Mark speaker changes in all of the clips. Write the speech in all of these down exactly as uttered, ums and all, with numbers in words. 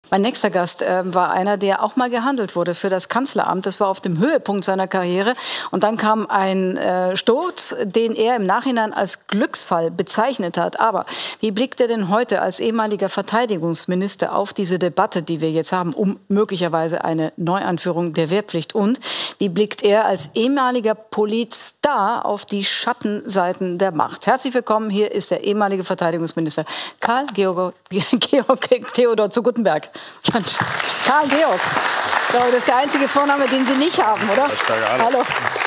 Speaker 1: Mein nächster Gast äh, war einer, der auch mal gehandelt wurde für das Kanzleramt. Das war auf dem Höhepunkt seiner Karriere. Und dann kam ein äh, Sturz, den er im Nachhinein als Glücksfall bezeichnet hat. Aber wie blickt er denn heute als ehemaliger Verteidigungsminister auf diese Debatte, die wir jetzt haben, um möglicherweise eine Neueinführung der Wehrpflicht? Und wie blickt er als ehemaliger Politstar auf die Schattenseiten der Macht? Herzlich willkommen, hier ist der ehemalige Verteidigungsminister Karl Georg, Georg Theodor zu Guttenberg. Karl Georg. So, das ist der einzige Vorname, den Sie nicht haben, oder? Hallo.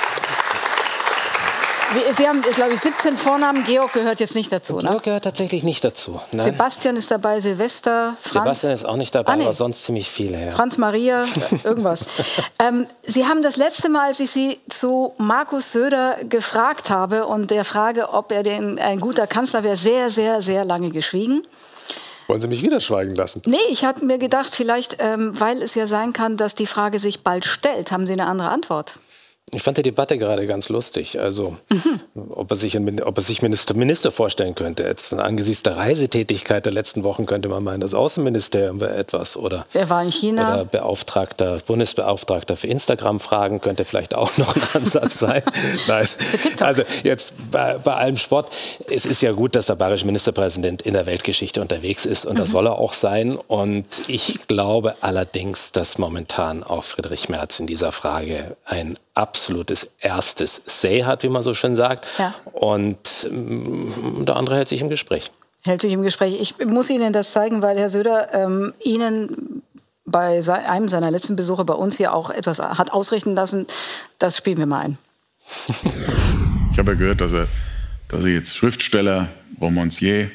Speaker 1: Sie haben, glaube ich, siebzehn Vornamen. Georg gehört jetzt nicht dazu, ne?
Speaker 2: Georg gehört tatsächlich nicht dazu. Nein.
Speaker 1: Sebastian ist dabei, Silvester, Franz.
Speaker 2: Sebastian ist auch nicht dabei,
Speaker 1: ah, nee.
Speaker 2: aber sonst ziemlich viele. Ja.
Speaker 1: Franz Maria, irgendwas. ähm, Sie haben das letzte Mal, als ich Sie zu Markus Söder gefragt habe und der Frage, ob er denn ein guter Kanzler wäre, sehr, sehr, sehr lange geschwiegen.
Speaker 3: Wollen Sie mich wieder schweigen lassen?
Speaker 1: Nee, ich hatte mir gedacht, vielleicht, ähm, weil es ja sein kann, dass die Frage sich bald stellt. Haben Sie eine andere Antwort?
Speaker 2: Ich fand die Debatte gerade ganz lustig. Also, mhm. ob er sich, ob er sich Minister, Minister vorstellen könnte. Jetzt angesichts der Reisetätigkeit der letzten Wochen könnte man meinen, das Außenministerium wäre etwas. Oder,
Speaker 1: er war in China.
Speaker 2: Oder Beauftragter, Bundesbeauftragter für Instagram-Fragen könnte vielleicht auch noch ein Ansatz sein. Nein. Also jetzt bei, bei allem Sport. Es ist ja gut, dass der bayerische Ministerpräsident in der Weltgeschichte unterwegs ist. Und mhm. das soll er auch sein. Und ich glaube allerdings, dass momentan auch Friedrich Merz in dieser Frage ein absolutes erstes Say hat, wie man so schön sagt. Ja. Und ähm, der andere hält sich im Gespräch.
Speaker 1: Hält sich im Gespräch. Ich muss Ihnen das zeigen, weil Herr Söder ähm, Ihnen bei einem seiner letzten Besuche bei uns hier auch etwas hat ausrichten lassen. Das spielen wir mal ein.
Speaker 4: Ich habe ja gehört, dass er, dass er jetzt Schriftsteller, Romancier,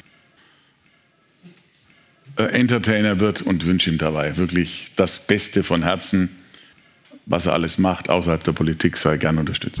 Speaker 4: äh, Entertainer wird und wünsche ihm dabei wirklich das Beste von Herzen. Was er alles macht außerhalb der Politik, sei gern unterstützt.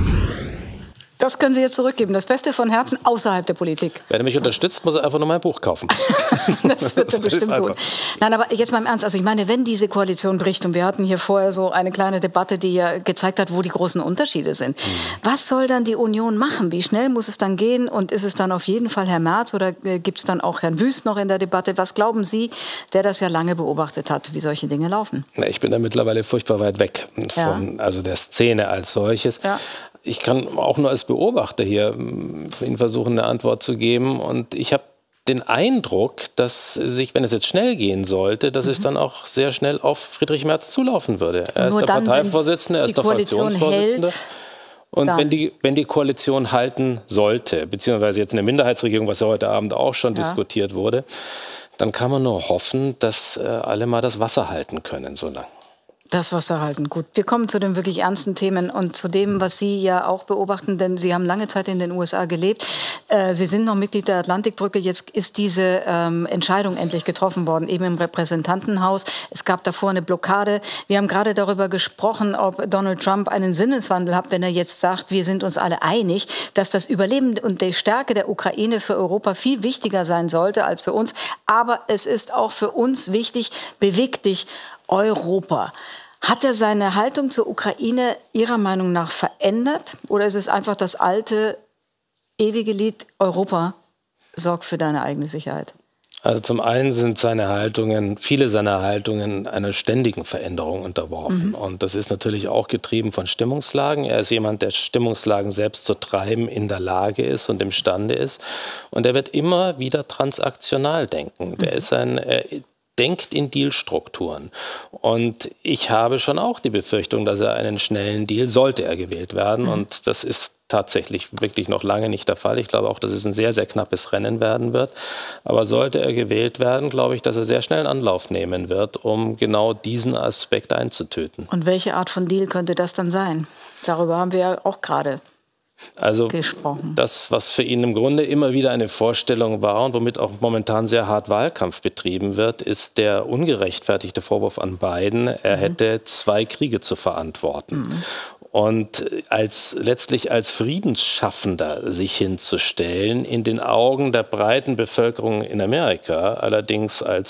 Speaker 1: Das können Sie jetzt zurückgeben. Das Beste von Herzen außerhalb der Politik.
Speaker 2: Wenn er mich unterstützt, muss er einfach nur mein Buch kaufen.
Speaker 1: Das wird er bestimmt tun. Nein, aber jetzt mal im Ernst. Also ich meine, wenn diese Koalition bricht, und wir hatten hier vorher so eine kleine Debatte, die ja gezeigt hat, wo die großen Unterschiede sind. Mhm. Was soll dann die Union machen? Wie schnell muss es dann gehen? Und ist es dann auf jeden Fall Herr Merz oder gibt es dann auch Herrn Wüst noch in der Debatte? Was glauben Sie, der das ja lange beobachtet hat, wie solche Dinge laufen?
Speaker 2: Ich bin da mittlerweile furchtbar weit weg von ja. also der Szene als solches. Ja. Ich kann auch nur als Beobachter hier Ihnen versuchen, eine Antwort zu geben. Und ich habe den Eindruck, dass sich, wenn es jetzt schnell gehen sollte, dass mhm. es dann auch sehr schnell auf Friedrich Merz zulaufen würde. Er ist der dann, Parteivorsitzende, er ist der Fraktionsvorsitzende. Hält, und wenn die, wenn die Koalition halten sollte, beziehungsweise jetzt eine Minderheitsregierung, was ja heute Abend auch schon ja. diskutiert wurde, dann kann man nur hoffen, dass äh, alle mal das Wasser halten können so lange.
Speaker 1: Das Wasser halten, gut. Wir kommen zu den wirklich ernsten Themen und zu dem, was Sie ja auch beobachten, denn Sie haben lange Zeit in den U S A gelebt. Äh, Sie sind noch Mitglied der Atlantikbrücke. Jetzt ist diese ähm, Entscheidung endlich getroffen worden, eben im Repräsentantenhaus. Es gab davor eine Blockade. Wir haben gerade darüber gesprochen, ob Donald Trump einen Sinneswandel hat, wenn er jetzt sagt, wir sind uns alle einig, dass das Überleben und die Stärke der Ukraine für Europa viel wichtiger sein sollte als für uns. Aber es ist auch für uns wichtig, beweg dich Europa. Hat er seine Haltung zur Ukraine Ihrer Meinung nach verändert? Oder ist es einfach das alte, ewige Lied, Europa sorgt für deine eigene Sicherheit?
Speaker 2: Also zum einen sind seine Haltungen, viele seiner Haltungen einer ständigen Veränderung unterworfen. Mhm. Und das ist natürlich auch getrieben von Stimmungslagen. Er ist jemand, der Stimmungslagen selbst zu treiben in der Lage ist und imstande ist. Und er wird immer wieder transaktional denken. Mhm. Der ist ein... Er, denkt in Dealstrukturen. Und ich habe schon auch die Befürchtung, dass er einen schnellen Deal, sollte er gewählt werden. Mhm. Und das ist tatsächlich wirklich noch lange nicht der Fall. Ich glaube auch, dass es ein sehr, sehr knappes Rennen werden wird. Aber sollte er gewählt werden, glaube ich, dass er sehr schnell einen Anlauf nehmen wird, um genau diesen Aspekt einzutöten.
Speaker 1: Und welche Art von Deal könnte das dann sein? Darüber haben wir ja auch gerade
Speaker 2: Also
Speaker 1: gesprochen.
Speaker 2: Das, was für ihn im Grunde immer wieder eine Vorstellung war und womit auch momentan sehr hart Wahlkampf betrieben wird, ist der ungerechtfertigte Vorwurf an Biden, er mhm. hätte zwei Kriege zu verantworten. Mhm. Und als, letztlich als Friedensschaffender sich hinzustellen, in den Augen der breiten Bevölkerung in Amerika, allerdings als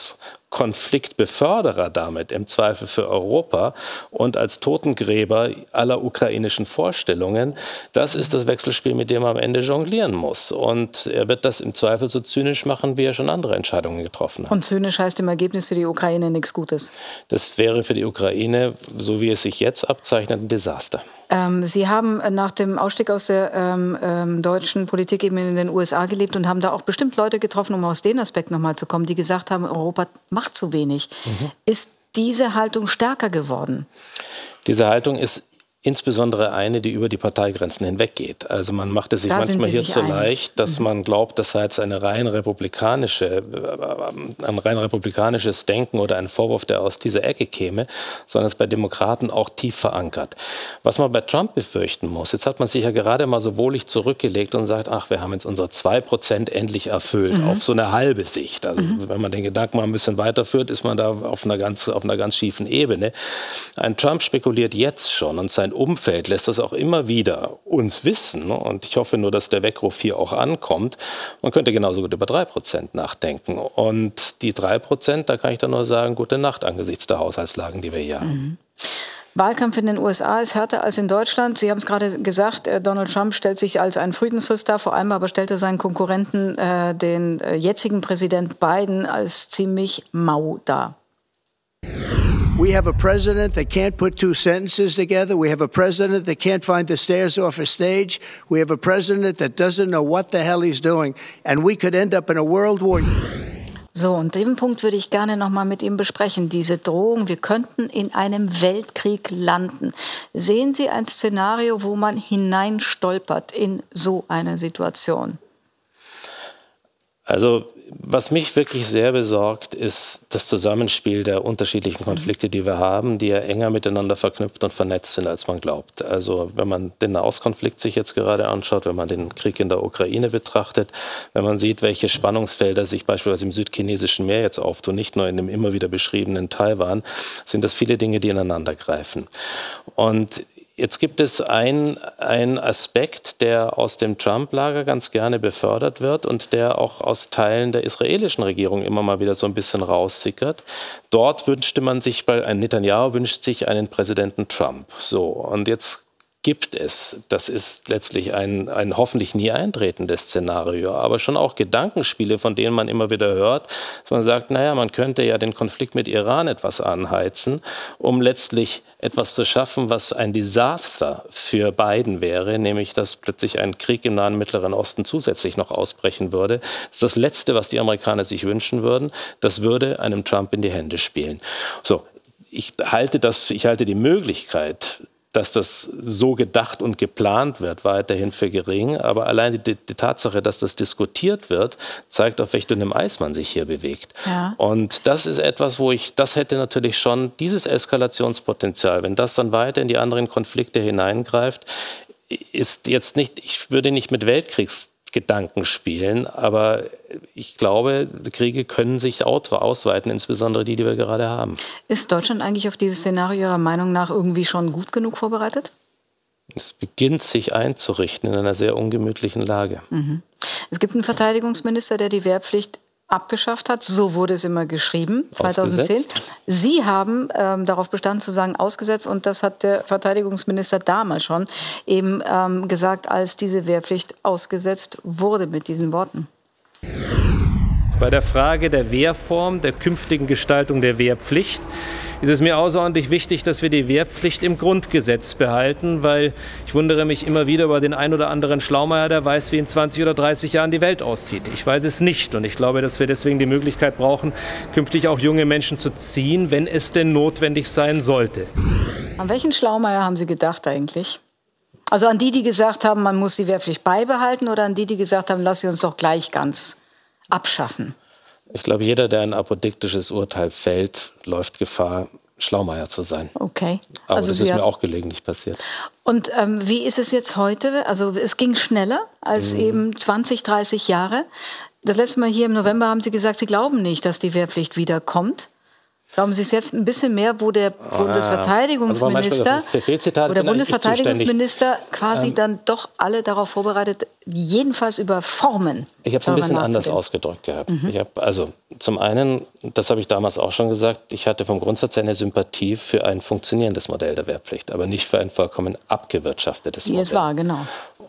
Speaker 2: Konfliktbeförderer damit, im Zweifel für Europa und als Totengräber aller ukrainischen Vorstellungen, das ist das Wechselspiel, mit dem er am Ende jonglieren muss. Und er wird das im Zweifel so zynisch machen, wie er schon andere Entscheidungen getroffen hat.
Speaker 1: Und zynisch heißt im Ergebnis für die Ukraine nichts Gutes.
Speaker 2: Das wäre für die Ukraine, so wie es sich jetzt abzeichnet, ein Desaster.
Speaker 1: Ähm, Sie haben nach dem Ausstieg aus der ähm, ähm, deutschen Politik eben in den U S A gelebt und haben da auch bestimmt Leute getroffen, um aus dem Aspekt nochmal zu kommen, die gesagt haben, Europa macht zu wenig. Mhm. Ist diese Haltung stärker geworden?
Speaker 2: Diese Haltung ist insbesondere eine, die über die Parteigrenzen hinweggeht. Also man macht es sich da manchmal hier so leicht, dass mhm. man glaubt, das sei jetzt eine rein republikanische, ein rein republikanisches Denken oder ein Vorwurf, der aus dieser Ecke käme, sondern es ist bei Demokraten auch tief verankert. Was man bei Trump befürchten muss, jetzt hat man sich ja gerade mal so wohlig zurückgelegt und sagt, ach, wir haben jetzt unsere zwei Prozent endlich erfüllt, mhm. auf so eine halbe Sicht. Also mhm. wenn man den Gedanken mal ein bisschen weiterführt, ist man da auf einer ganz, auf einer ganz schiefen Ebene. Ein Trump spekuliert jetzt schon und sein Umfeld lässt das auch immer wieder uns wissen. Und ich hoffe nur, dass der Weckruf hier auch ankommt. Man könnte genauso gut über drei Prozent nachdenken. Und die drei Prozent, da kann ich dann nur sagen, gute Nacht angesichts der Haushaltslagen, die wir hier haben.
Speaker 1: Mhm. Wahlkampf in den U S A ist härter als in Deutschland. Sie haben es gerade gesagt, Donald Trump stellt sich als ein Friedensfürst dar. Vor allem aber stellt er seinen Konkurrenten, äh, den äh, jetzigen Präsident Biden, als ziemlich mau dar.
Speaker 5: We have a president that can't put two sentences together. We have a president that can't find the stairs off a stage. We have a president that doesn't know what the hell he's doing. And we could end up in a world war.
Speaker 1: So, und den Punkt würde ich gerne noch mal mit ihm besprechen. Diese Drohung, wir könnten in einem Weltkrieg landen. Sehen Sie ein Szenario, wo man hineinstolpert in so eine Situation?
Speaker 2: Also was mich wirklich sehr besorgt, ist das Zusammenspiel der unterschiedlichen Konflikte, die wir haben, die ja enger miteinander verknüpft und vernetzt sind, als man glaubt. Also wenn man den Nahostkonflikt sich jetzt gerade anschaut, wenn man den Krieg in der Ukraine betrachtet, wenn man sieht, welche Spannungsfelder sich beispielsweise im südchinesischen Meer jetzt auftun, nicht nur in dem immer wieder beschriebenen Taiwan, sind das viele Dinge, die ineinander greifen. Und jetzt gibt es einen Aspekt, der aus dem Trump-Lager ganz gerne befördert wird und der auch aus Teilen der israelischen Regierung immer mal wieder so ein bisschen raussickert. Dort wünschte man sich, ein Netanyahu wünscht sich einen Präsidenten Trump. So, und jetzt gibt es, das ist letztlich ein, ein hoffentlich nie eintretendes Szenario, aber schon auch Gedankenspiele, von denen man immer wieder hört, dass man sagt, naja, man könnte ja den Konflikt mit Iran etwas anheizen, um letztlich etwas zu schaffen, was ein Desaster für Biden wäre, nämlich dass plötzlich ein Krieg im Nahen Mittleren Osten zusätzlich noch ausbrechen würde. Das ist das Letzte, was die Amerikaner sich wünschen würden. Das würde einem Trump in die Hände spielen. So, ich halte das, ich halte die Möglichkeit, dass das so gedacht und geplant wird, weiterhin für gering. Aber allein die, die Tatsache, dass das diskutiert wird, zeigt, auf welch dünnem Eis man sich hier bewegt. Ja. Und das ist etwas, wo ich, das hätte natürlich schon dieses Eskalationspotenzial, wenn das dann weiter in die anderen Konflikte hineingreift, ist jetzt nicht, ich würde nicht mit Weltkriegsgedanken spielen, aber ich glaube, Kriege können sich ausweiten, insbesondere die, die wir gerade haben. Ist Deutschland eigentlich auf dieses Szenario Ihrer Meinung nach irgendwie schon gut genug vorbereitet? Es beginnt sich einzurichten in einer sehr ungemütlichen Lage. Mhm. Es gibt einen Verteidigungsminister, der die Wehrpflicht abgeschafft hat. So wurde es immer geschrieben, zweitausendzehn. Ausgesetzt. Sie haben ähm, darauf bestanden zu sagen, ausgesetzt. Und das hat der Verteidigungsminister damals schon eben ähm, gesagt, als diese Wehrpflicht ausgesetzt wurde, mit diesen Worten.
Speaker 6: Bei der Frage der Wehrform, der künftigen Gestaltung der Wehrpflicht, ist es mir außerordentlich wichtig, dass wir die Wehrpflicht im Grundgesetz behalten, weil ich wundere mich immer wieder über den ein oder anderen Schlaumeier, der weiß, wie in zwanzig oder dreißig Jahren die Welt aussieht. Ich weiß es nicht und ich glaube, dass wir deswegen die Möglichkeit brauchen, künftig auch junge Menschen zu ziehen, wenn es denn notwendig sein sollte.
Speaker 1: An welchen Schlaumeier haben Sie gedacht eigentlich? Also an die, die gesagt haben, man muss die Wehrpflicht beibehalten, oder an die, die gesagt haben, lass sie uns doch gleich ganz abschaffen? Ich glaube, jeder, der ein apodiktisches Urteil fällt, läuft Gefahr, Schlaumeier zu sein. Okay.
Speaker 2: Aber
Speaker 1: also
Speaker 2: das
Speaker 1: Sie
Speaker 2: ist mir auch gelegentlich passiert.
Speaker 1: Und ähm, wie ist es jetzt heute? Also es ging schneller als mhm. eben zwanzig, dreißig Jahre. Das letzte Mal hier im November haben Sie gesagt, Sie glauben nicht, dass die Wehrpflicht wiederkommt. Glauben Sie es jetzt ein bisschen mehr, wo der Bundesverteidigungsminister,
Speaker 2: also für Fehlzitate
Speaker 1: wo der
Speaker 2: bin eigentlich
Speaker 1: Bundesverteidigungsminister quasi
Speaker 2: ähm,
Speaker 1: dann doch alle darauf vorbereitet, jedenfalls über Formen.
Speaker 2: Ich habe es ein bisschen anders ausgedrückt gehabt. Mhm. Ich hab, also zum einen, das habe ich damals auch schon gesagt, ich hatte vom Grundsatz her eine Sympathie für ein funktionierendes Modell der Wehrpflicht, aber nicht für ein vollkommen abgewirtschaftetes Modell.
Speaker 1: Wie es war, genau.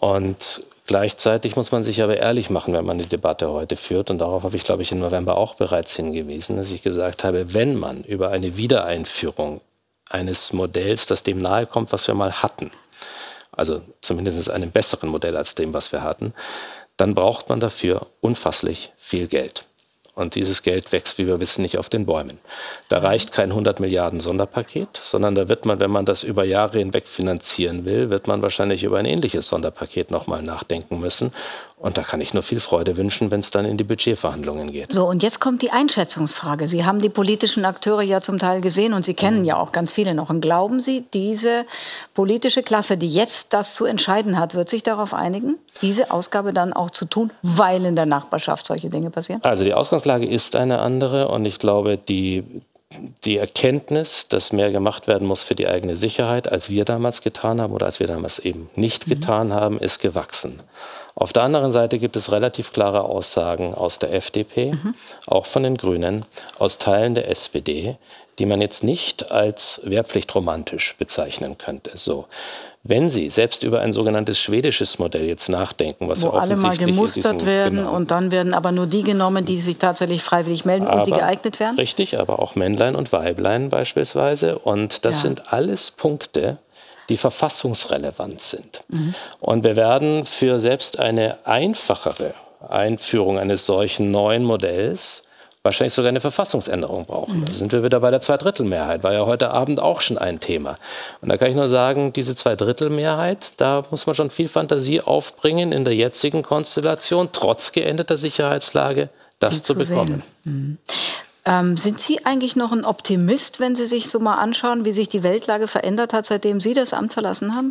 Speaker 2: Und gleichzeitig muss man sich aber ehrlich machen, wenn man die Debatte heute führt. Und darauf habe ich, glaube ich, im November auch bereits hingewiesen, dass ich gesagt habe, wenn man über eine Wiedereinführung eines Modells, das dem nahe kommt, was wir mal hatten, also zumindest einem besseren Modell als dem, was wir hatten, dann braucht man dafür unfasslich viel Geld. Und dieses Geld wächst, wie wir wissen, nicht auf den Bäumen. Da reicht kein hundert Milliarden Sonderpaket, sondern da wird man, wenn man das über Jahre hinweg finanzieren will, wird man wahrscheinlich über ein ähnliches Sonderpaket nochmal nachdenken müssen. Und da kann ich nur viel Freude wünschen, wenn es dann in die Budgetverhandlungen geht.
Speaker 1: So, und jetzt kommt die Einschätzungsfrage. Sie haben die politischen Akteure ja zum Teil gesehen und Sie kennen ja auch ganz viele noch. Und glauben Sie, diese politische Klasse, die jetzt das zu entscheiden hat, wird sich darauf einigen, diese Ausgabe dann auch zu tun, weil in der Nachbarschaft solche Dinge passieren?
Speaker 2: Also die Ausgangslage ist eine andere und ich glaube, die, die Erkenntnis, dass mehr gemacht werden muss für die eigene Sicherheit, als wir damals getan haben oder als wir damals eben nicht mhm. getan haben, ist gewachsen. Auf der anderen Seite gibt es relativ klare Aussagen aus der F D P, mhm. auch von den Grünen, aus Teilen der S P D, die man jetzt nicht als wehrpflichtromantisch bezeichnen könnte. So. Wenn Sie selbst über ein sogenanntes schwedisches Modell jetzt nachdenken, was
Speaker 1: wo
Speaker 2: ja offensichtlich
Speaker 1: alle mal gemustert
Speaker 2: diesen,
Speaker 1: werden
Speaker 2: genau.
Speaker 1: und dann werden aber nur die genommen, die sich tatsächlich freiwillig melden aber, und die geeignet werden?
Speaker 2: Richtig, aber auch Männlein und Weiblein beispielsweise. Und das ja. sind alles Punkte, die verfassungsrelevant sind. Mhm. Und wir werden für selbst eine einfachere Einführung eines solchen neuen Modells wahrscheinlich sogar eine Verfassungsänderung brauchen. Mhm. Da sind wir wieder bei der Zweidrittelmehrheit, war ja heute Abend auch schon ein Thema. Und da kann ich nur sagen, diese Zweidrittelmehrheit, da muss man schon viel Fantasie aufbringen in der jetzigen Konstellation, trotz geänderter Sicherheitslage, das Die zu bekommen.
Speaker 1: Mhm. Ähm, sind Sie eigentlich noch ein Optimist, wenn Sie sich so mal anschauen, wie sich die Weltlage verändert hat, seitdem Sie das Amt verlassen haben?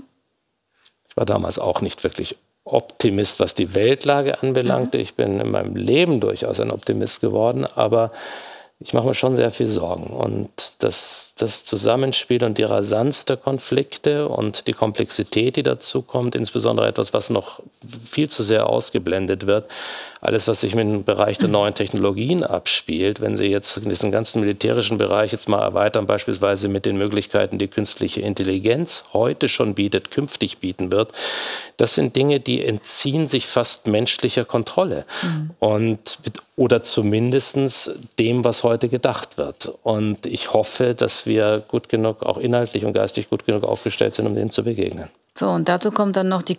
Speaker 2: Ich war damals auch nicht wirklich Optimist, was die Weltlage anbelangte. Mhm. Ich bin in meinem Leben durchaus ein Optimist geworden, aber ich mache mir schon sehr viel Sorgen. Und das, das Zusammenspiel und die Rasanz der Konflikte und die Komplexität, die dazu kommt, insbesondere etwas, was noch viel zu sehr ausgeblendet wird, alles, was sich im Bereich der neuen Technologien abspielt, wenn Sie jetzt diesen ganzen militärischen Bereich jetzt mal erweitern, beispielsweise mit den Möglichkeiten, die künstliche Intelligenz heute schon bietet, künftig bieten wird, das sind Dinge, die entziehen sich fast menschlicher Kontrolle. Mhm. Und oder zumindest dem, was heute gedacht wird. Und ich hoffe, dass wir gut genug, auch inhaltlich und geistig gut genug aufgestellt sind, um dem zu begegnen.
Speaker 1: So, und dazu kommt dann noch die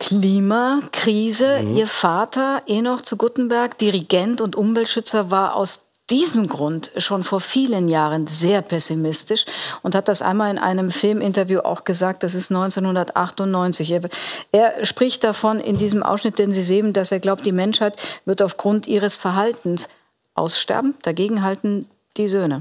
Speaker 1: Klimakrise. Mhm. Ihr Vater, Enoch zu Guttenberg, Dirigent und Umweltschützer, war aus diesem Grund schon vor vielen Jahren sehr pessimistisch und hat das einmal in einem Filminterview auch gesagt, das ist neunzehnhundertachtundneunzig. Er, er spricht davon in diesem Ausschnitt, den Sie sehen, dass er glaubt, die Menschheit wird aufgrund ihres Verhaltens aussterben. Dagegen halten die Söhne.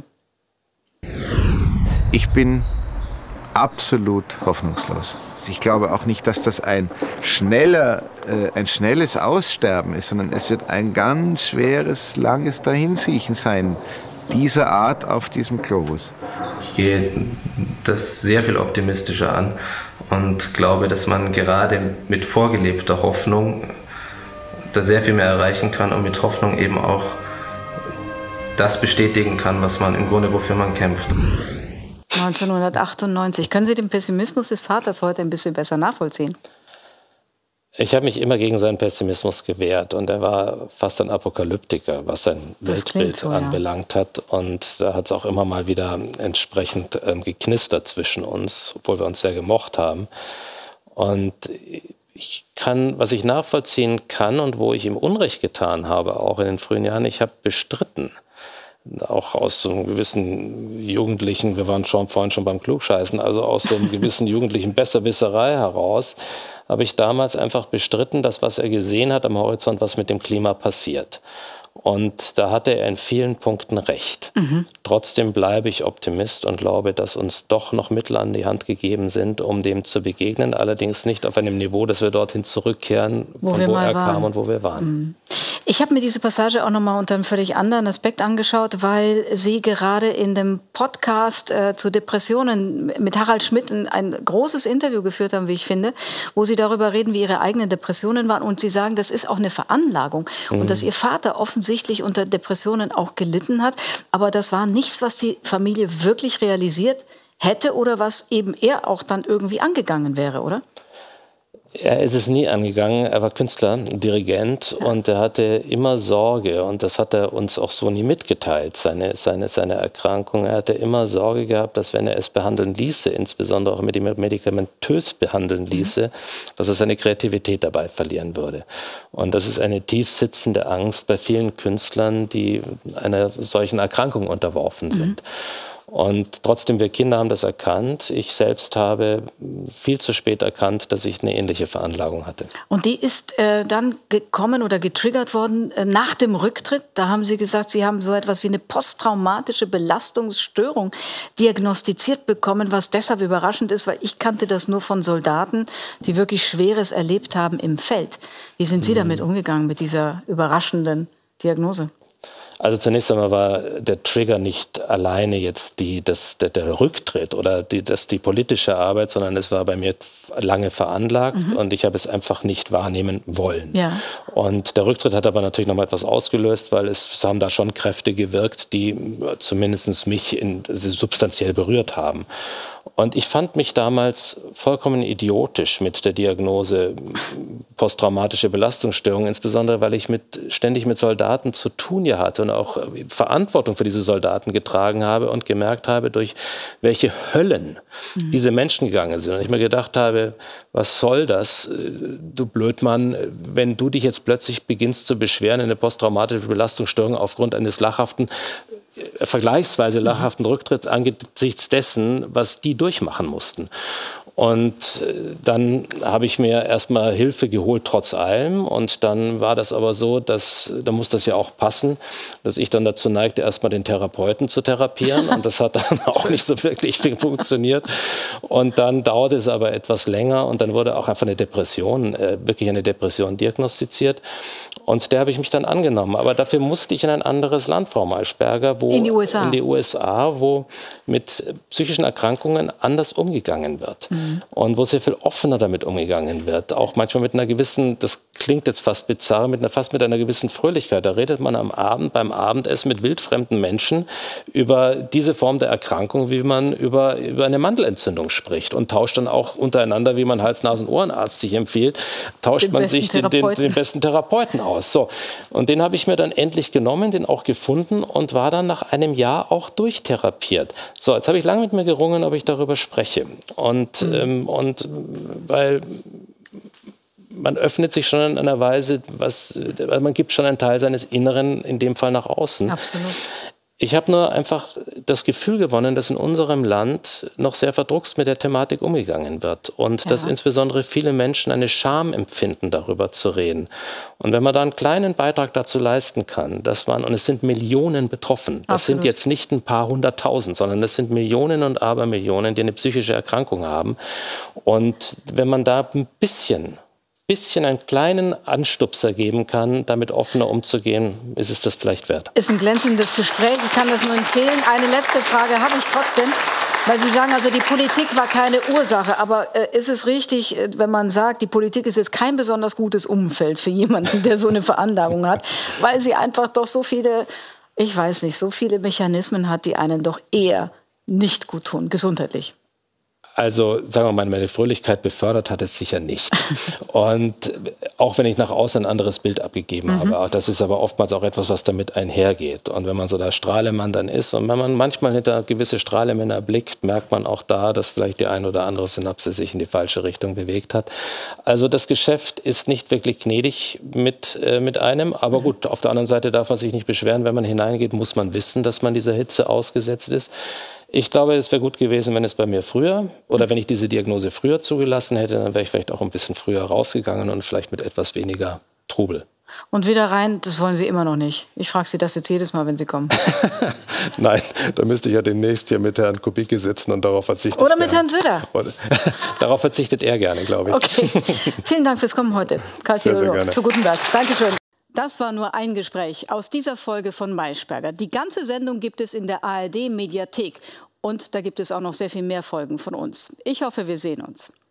Speaker 7: Ich bin absolut hoffnungslos. Ich glaube auch nicht, dass das ein, schneller, äh, ein schnelles Aussterben ist, sondern es wird ein ganz schweres, langes Dahinsiechen sein, dieser Art auf diesem Globus.
Speaker 6: Ich gehe das sehr viel optimistischer an und glaube, dass man gerade mit vorgelebter Hoffnung da sehr viel mehr erreichen kann und mit Hoffnung eben auch das bestätigen kann, was man im Grunde, wofür man kämpft.
Speaker 1: neunzehnhundertachtundneunzig. Können Sie den Pessimismus des Vaters heute ein bisschen besser nachvollziehen?
Speaker 2: Ich habe mich immer gegen seinen Pessimismus gewehrt und er war fast ein Apokalyptiker, was sein das Weltbild so, anbelangt ja. hat. Und da hat es auch immer mal wieder entsprechend ähm, geknistert zwischen uns, obwohl wir uns sehr gemocht haben. Und ich kann, was ich nachvollziehen kann und wo ich ihm Unrecht getan habe, auch in den frühen Jahren, ich habe bestritten, auch aus so einem gewissen jugendlichen, wir waren schon vorhin schon beim Klugscheißen, also aus so einem gewissen jugendlichen Besserwisserei heraus, habe ich damals einfach bestritten, dass was er gesehen hat am Horizont, was mit dem Klima passiert. Und da hatte er in vielen Punkten recht. Mhm. Trotzdem bleibe ich Optimist und glaube, dass uns doch noch Mittel an die Hand gegeben sind, um dem zu begegnen. Allerdings nicht auf einem Niveau, dass wir dorthin zurückkehren,
Speaker 1: wo
Speaker 2: von
Speaker 1: wir
Speaker 2: wo
Speaker 1: mal
Speaker 2: er
Speaker 1: waren.
Speaker 2: kam und wo wir waren.
Speaker 1: Mhm. Ich habe mir diese Passage auch nochmal unter einem völlig anderen Aspekt angeschaut, weil Sie gerade in dem Podcast äh, zu Depressionen mit Harald Schmidt ein, ein großes Interview geführt haben, wie ich finde, wo Sie darüber reden, wie Ihre eigenen Depressionen waren. Und Sie sagen, das ist auch eine Veranlagung. Mhm. Und dass Ihr Vater offensichtlich unter Depressionen auch gelitten hat. Aber das war nichts, was die Familie wirklich realisiert hätte oder was eben er auch dann irgendwie angegangen wäre, oder?
Speaker 2: Er ist es nie angegangen. Er war Künstler, Dirigent, ja. Und er hatte immer Sorge, und das hat er uns auch so nie mitgeteilt, seine, seine, seine Erkrankung. Er hatte immer Sorge gehabt, dass wenn er es behandeln ließe, insbesondere auch medikamentös behandeln ließe, mhm. dass er seine Kreativität dabei verlieren würde. Und das ist eine tief sitzende Angst bei vielen Künstlern, die einer solchen Erkrankung unterworfen sind. Mhm. Und trotzdem, wir Kinder haben das erkannt. Ich selbst habe viel zu spät erkannt, dass ich eine ähnliche Veranlagung hatte.
Speaker 1: Und die ist äh, dann gekommen oder getriggert worden äh, nach dem Rücktritt. Da haben Sie gesagt, Sie haben so etwas wie eine posttraumatische Belastungsstörung diagnostiziert bekommen, was deshalb überraschend ist, weil ich kannte das nur von Soldaten, die wirklich Schweres erlebt haben im Feld. Wie sind Sie damit umgegangen, mit dieser überraschenden Diagnose?
Speaker 2: Also zunächst einmal war der Trigger nicht alleine jetzt die, das, der, der Rücktritt oder die, das, die politische Arbeit, sondern es war bei mir lange veranlagt, mhm. und ich habe es einfach nicht wahrnehmen wollen. Ja. Und der Rücktritt hat aber natürlich noch mal etwas ausgelöst, weil es, es haben da schon Kräfte gewirkt, die zumindest mich in, substanziell berührt haben. Und ich fand mich damals vollkommen idiotisch mit der Diagnose posttraumatische Belastungsstörung, insbesondere weil ich mit, ständig mit Soldaten zu tun ja hatte und auch Verantwortung für diese Soldaten getragen habe und gemerkt habe, durch welche Höllen mhm. diese Menschen gegangen sind. Und ich mir gedacht habe, was soll das, du Blödmann, wenn du dich jetzt plötzlich beginnst zu beschweren, eine posttraumatische Belastungsstörung aufgrund eines lachhaften vergleichsweise lachhaften Rücktritt angesichts dessen, was die durchmachen mussten. Und dann habe ich mir erstmal Hilfe geholt, trotz allem. Und dann war das aber so, dass, da muss das ja auch passen, dass ich dann dazu neigte, erstmal den Therapeuten zu therapieren. Und das hat dann auch nicht so wirklich funktioniert. Und dann dauerte es aber etwas länger und dann wurde auch einfach eine Depression, äh, wirklich eine Depression diagnostiziert. Und der habe ich mich dann angenommen. Aber dafür musste ich in ein anderes Land, Frau Maischberger, wo,
Speaker 1: in die U S A,
Speaker 2: in die U S A, wo mit psychischen Erkrankungen anders umgegangen wird. Mhm. Und wo sehr viel offener damit umgegangen wird. Auch manchmal mit einer gewissen, das klingt jetzt fast bizarr, mit einer, fast mit einer gewissen Fröhlichkeit. Da redet man am Abend, beim Abendessen mit wildfremden Menschen über diese Form der Erkrankung, wie man über, über eine Mandelentzündung spricht. Und tauscht dann auch untereinander, wie man Hals-Nasen-Ohrenarzt sich empfiehlt, tauscht den man sich den, den, den besten Therapeuten aus. So. Und den habe ich mir dann endlich genommen, den auch gefunden und war dann nach einem Jahr auch durchtherapiert. So, jetzt habe ich lange mit mir gerungen, ob ich darüber spreche. Und mhm. Und weil man öffnet sich schon in einer Weise, was, man gibt schon einen Teil seines Inneren, in dem Fall nach außen.
Speaker 1: Absolut.
Speaker 2: Ich habe nur einfach das Gefühl gewonnen, dass in unserem Land noch sehr verdruckst mit der Thematik umgegangen wird und ja. dass insbesondere viele Menschen eine Scham empfinden, darüber zu reden. Und wenn man da einen kleinen Beitrag dazu leisten kann, dass man, und es sind Millionen betroffen, das Absolut. Sind jetzt nicht ein paar hunderttausend, sondern das sind Millionen und Abermillionen, die eine psychische Erkrankung haben. Und wenn man da ein bisschen bisschen einen kleinen Anstupser geben kann, damit offener umzugehen, ist es das vielleicht wert.
Speaker 1: Ist ein glänzendes Gespräch, ich kann das nur empfehlen. Eine letzte Frage habe ich trotzdem, weil Sie sagen, also die Politik war keine Ursache, aber äh, ist es richtig, wenn man sagt, die Politik ist jetzt kein besonders gutes Umfeld für jemanden, der so eine Veranlagung hat, weil sie einfach doch so viele, ich weiß nicht, so viele Mechanismen hat, die einen doch eher nicht gut tun, gesundheitlich?
Speaker 2: Also sagen wir mal, meine Fröhlichkeit befördert hat es sicher nicht. Und auch wenn ich nach außen ein anderes Bild abgegeben mhm. habe, auch das ist aber oftmals auch etwas, was damit einhergeht. Und wenn man so der Strahlemann dann ist und wenn man manchmal hinter gewisse Strahlemänner blickt, merkt man auch da, dass vielleicht die ein oder andere Synapse sich in die falsche Richtung bewegt hat. Also das Geschäft ist nicht wirklich gnädig mit, äh, mit einem. Aber gut, auf der anderen Seite darf man sich nicht beschweren. Wenn man hineingeht, muss man wissen, dass man dieser Hitze ausgesetzt ist. Ich glaube, es wäre gut gewesen, wenn es bei mir früher oder wenn ich diese Diagnose früher zugelassen hätte, dann wäre ich vielleicht auch ein bisschen früher rausgegangen und vielleicht mit etwas weniger Trubel.
Speaker 1: Und wieder rein, das wollen Sie immer noch nicht. Ich frage Sie das jetzt jedes Mal, wenn Sie kommen.
Speaker 3: Nein, da müsste ich ja demnächst hier mit Herrn Kubicki sitzen und darauf verzichten.
Speaker 1: Oder mit Herrn Söder.
Speaker 2: Darauf verzichtet er gerne, glaube ich.
Speaker 1: Okay, vielen Dank fürs Kommen heute. Karl
Speaker 3: Sehr, sehr gerne.
Speaker 1: Zu Gutenberg. Dankeschön. Das war nur ein Gespräch aus dieser Folge von Maischberger. Die ganze Sendung gibt es in der A R D-Mediathek. Und da gibt es auch noch sehr viel mehr Folgen von uns. Ich hoffe, wir sehen uns.